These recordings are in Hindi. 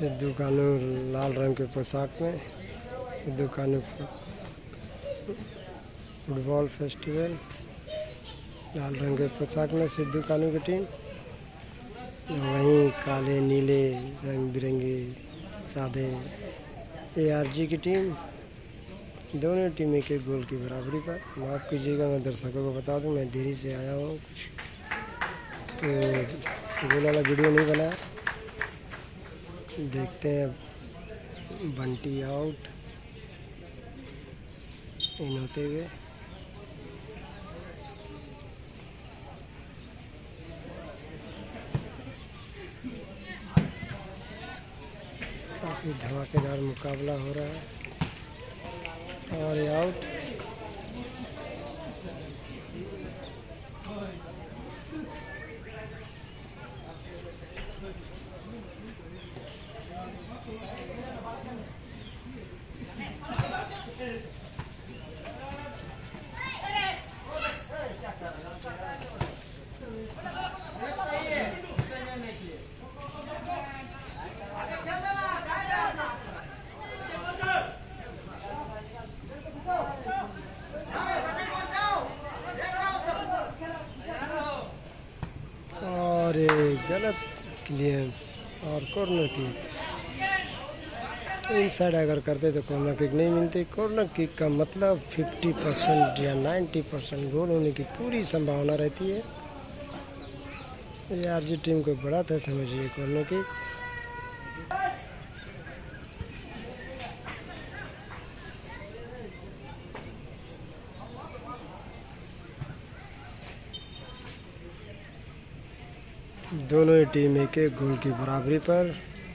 सिद्धू कानू लाल रंग के पोशाक में। सिद्धू कानू फुटबॉल फेस्टिवल, लाल रंग के पोशाक में सिद्धू कानू की टीम। वहीं काले नीले रंग बिरंगे सादे ARG की टीम। दोनों टीम एक एक गोल की बराबरी पर। माफ़ कीजिएगा, मैं दर्शकों को बता दूं, मैं देरी से आया हूँ तो गोल वाला वीडियो नहीं बनाया। देखते हैं बंटी आउट इन होते हुए। काफ़ी धमाकेदार मुकाबला हो रहा है और ये आउट। और ये गलत क्लियरेंस और कॉर्नर किक। इन साइड अगर करते तो कॉर्नर किक नहीं मिलती। कॉर्नर किक का मतलब 50% या 90% गोल होने की पूरी संभावना रहती है। ARG टीम को बड़ा था समझिए कॉर्नर किक। दोनों ही टीम एक एक गोल की बराबरी पर।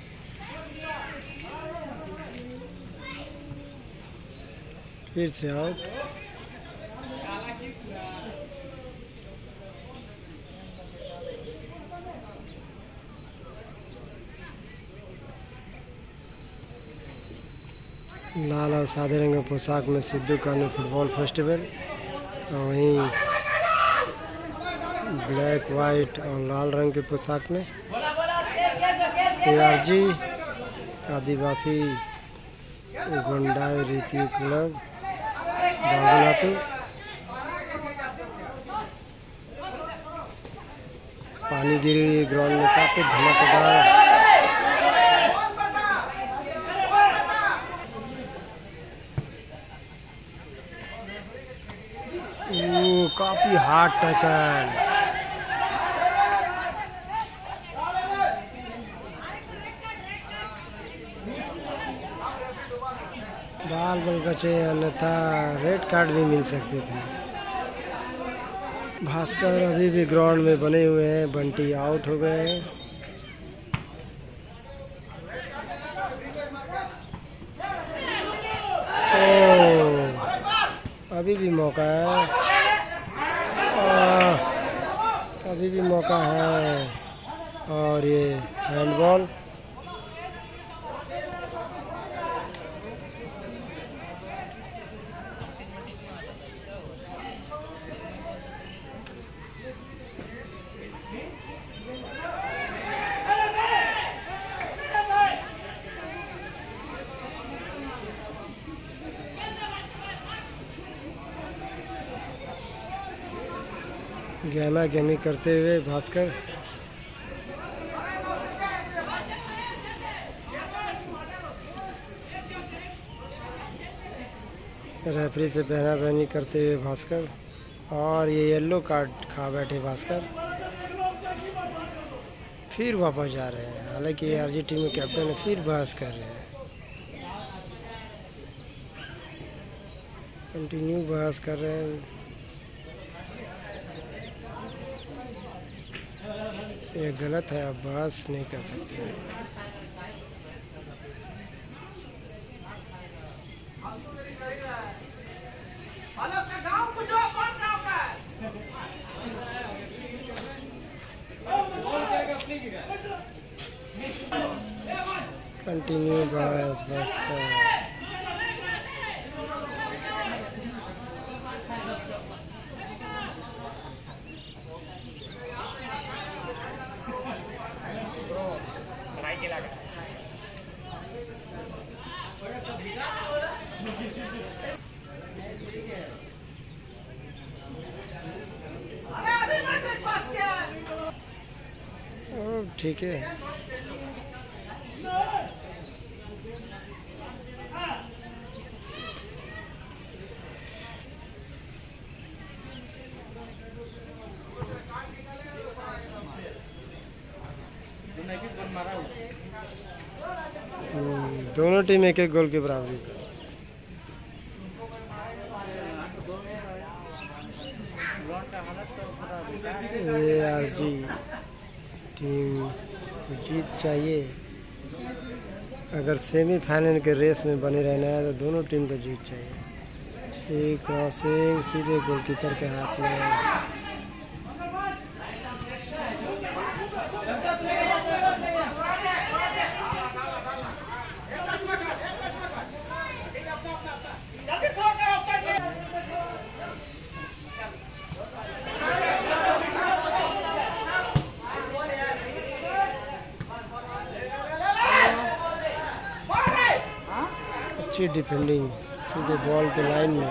फिर से आउट। लाल और सादे रंग के पोशाक में सिद्धू कानू फुटबॉल फेस्टिवल, और वहीं ब्लैक वाइट और लाल रंग के पोशाक में ARG आदिवासी गुंडाई रीति क्लब बागुनाथू। पानी गिरी ग्राउंड में काफी धमाकेदार। काफी हार्ड टैकल। बाल बल बचे, अन्यथा रेड कार्ड भी मिल सकते थे। भास्कर अभी भी ग्राउंड में बने हुए हैं। बंटी आउट हो गए हैं। अभी भी मौका है, अभी भी मौका है। और ये हैंडबॉल। गहमा गहमी करते हुए भास्कर। रेफरी से बहना बहनी करते हुए भास्कर, और ये येलो कार्ड खा बैठे भास्कर। फिर वापस जा रहे हैं। हालांकि ARG टीम के कैप्टन फिर बहस कर रहे हैं। कंटिन्यू बहस कर रहे हैं। ये गलत है, अब बहस नहीं कर सकते। कंटिन्यू बहस बस कर। ठीक है। दोनों टीम एक एक गोल के बराबरी पर। ARG टीम जीत चाहिए। अगर सेमीफाइनल के रेस में बने रहना है तो दोनों टीम को जीत चाहिए। एक क्रॉसिंग सीधे गोलकीपर के हाथ में। अच्छी डिफेंडिंग सीधे बॉल के लाइन में।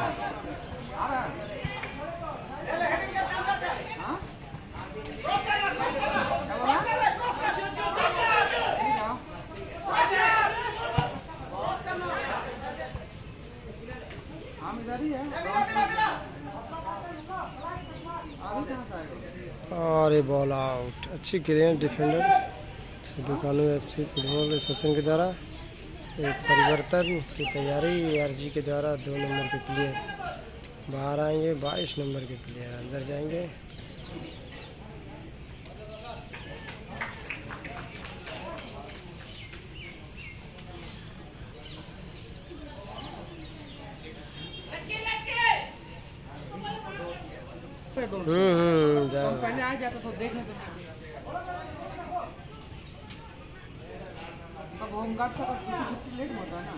और ये बॉल आउट। अच्छी clear defender Sidhu Kanhu FC football association के द्वारा एक परिवर्तन की तैयारी। ARG के द्वारा 2 नंबर के प्लेयर बाहर आएंगे, 22 नंबर के प्लेयर अंदर जाएंगे। पहले आ जाता तो देखने तो अब होमगार्ड का छुट्टी लेट होता है ना।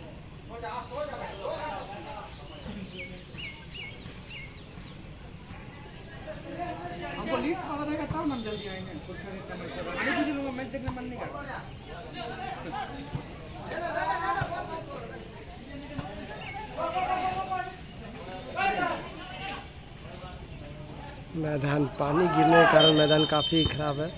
हमको लीड पता रहेगा तब हम जल्दी आएंगे। मैच देखने मन नहीं करता। मैदान पानी गिरने के कारण मैदान काफ़ी खराब है।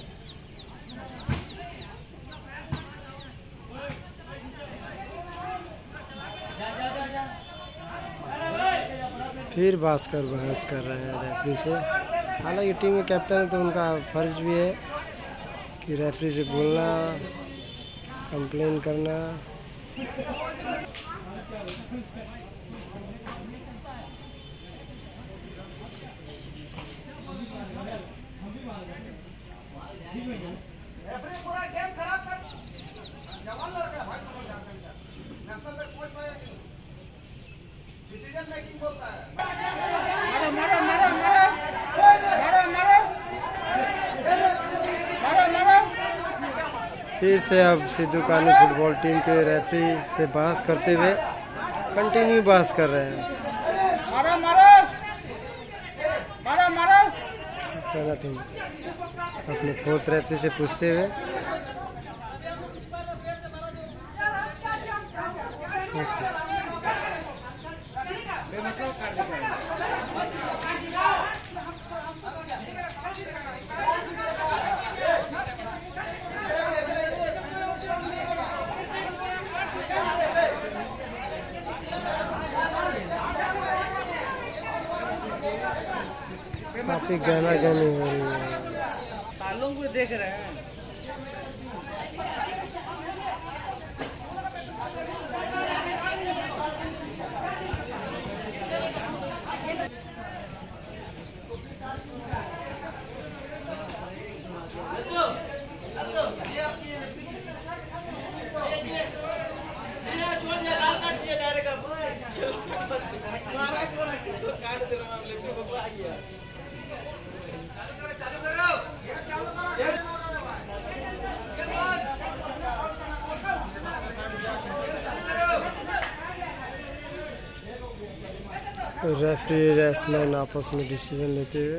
फिर भास्कर बहस कर रहे हैं रेफरी से। हालांकि टीम के कैप्टन है तो उनका फर्ज भी है कि रेफरी से बोलना, कंप्लेन करना। फिर से अब सिद्धू कानू फुटबॉल टीम के रेफरी से बहस करते हुए कंटिन्यू बहस कर रहे हैं। अपने फोर्थ रेफरी से पूछते हुए काफी गहना गहनी हो रही है। तालों को देख रहे हैं। रेफरी रेसमैन आपस में डिसीजन लेते हुए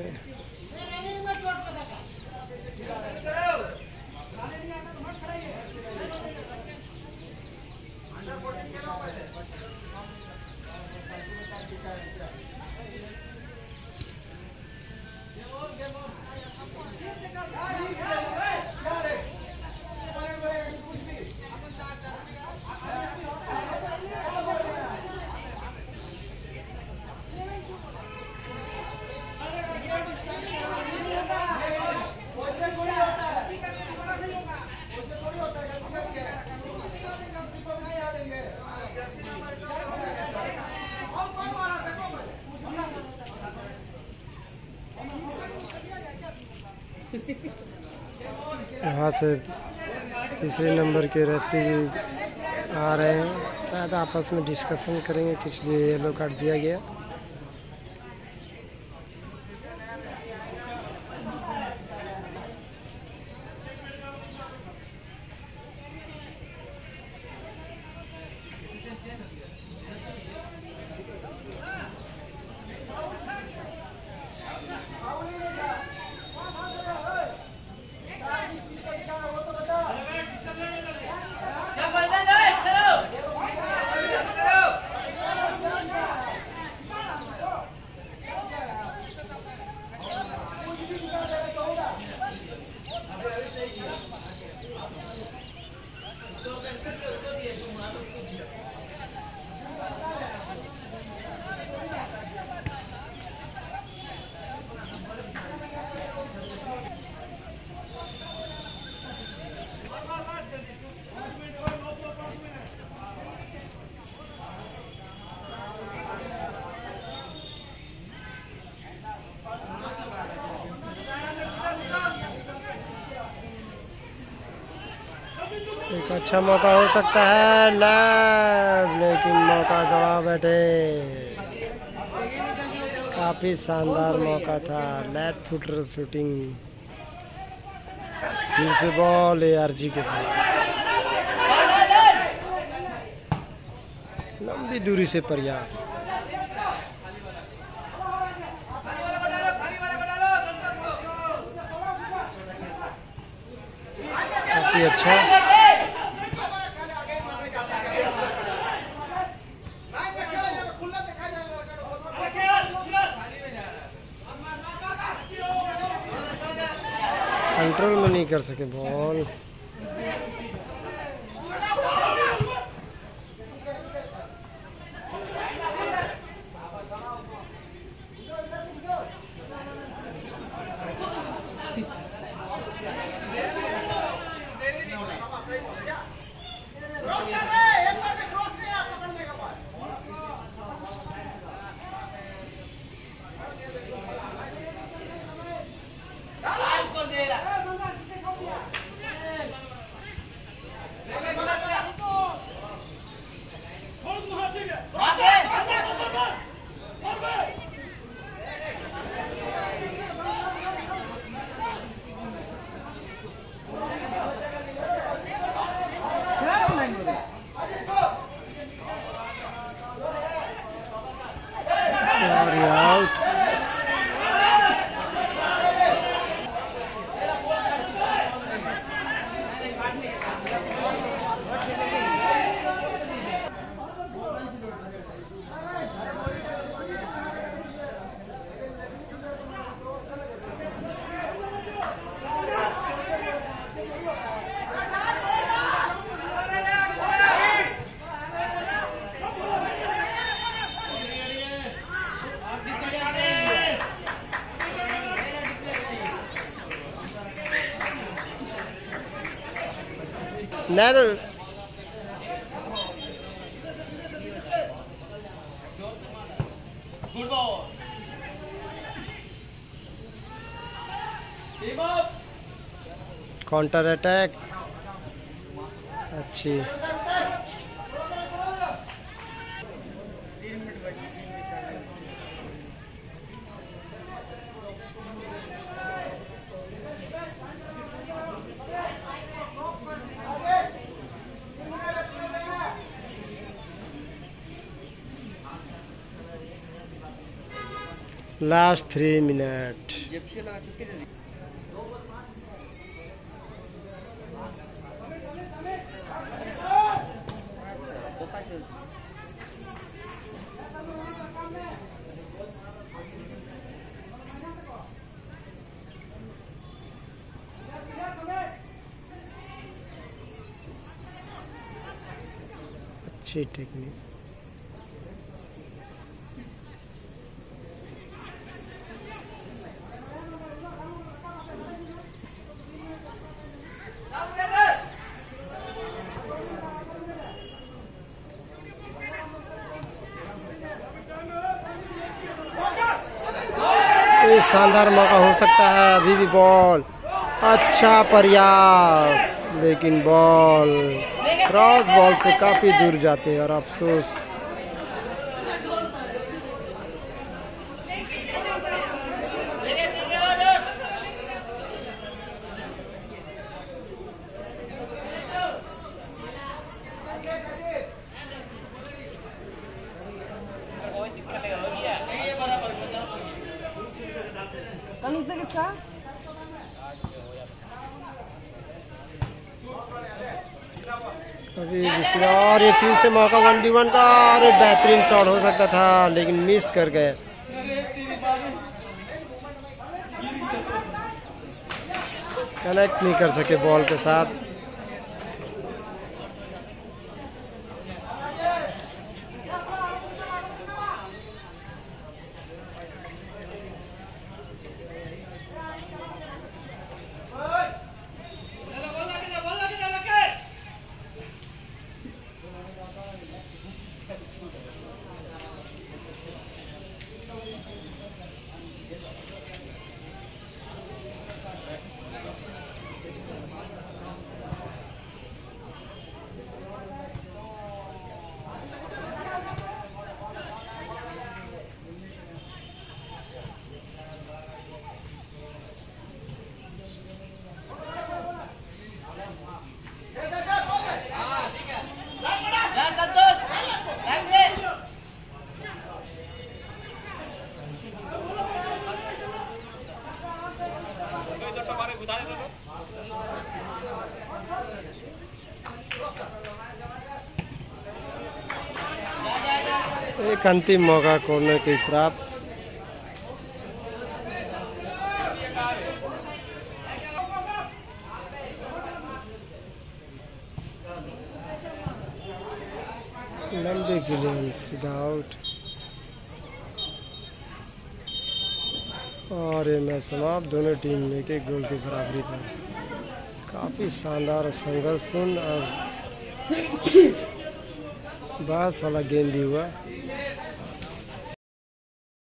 वहाँ से तीसरे नंबर के रेफरी आ रहे हैं, शायद आपस में डिस्कशन करेंगे किस लिए येलो कार्ड दिया गया। एक अच्छा मौका हो सकता है लेकिन मौका गवा बैठे। काफी शानदार मौका था, लेट फुटर शूटिंग। फिर से बॉल ARG के पास, लंबी दूरी से प्रयास, काफी अच्छा। कंट्रोल में नहीं कर सके बॉल। नहीं तो काउंटर अटैक अच्छी। Last 3 minute. अच्छी टेक्निक। ये शानदार मौका हो सकता है, अभी भी बॉल अच्छा प्रयास, लेकिन बॉल क्रॉस बॉल से काफी दूर जाते हैं और अफसोस। किसका अभी दूसरा, और ये फिर से मौका 1v1 का, और बेहतरीन शॉट हो सकता था लेकिन मिस कर गए। कनेक्ट नहीं कर सके बॉल के साथ। एक अंतिम मौका कॉर्नर की प्राप्त। लंबे गिले सीधा आउट, और ये मैच समाप्त। दोनों टीम एक एक गोल की बराबरी पर। काफी शानदार और संघर्षपूर्ण और बहस वाला गेम भी हुआ।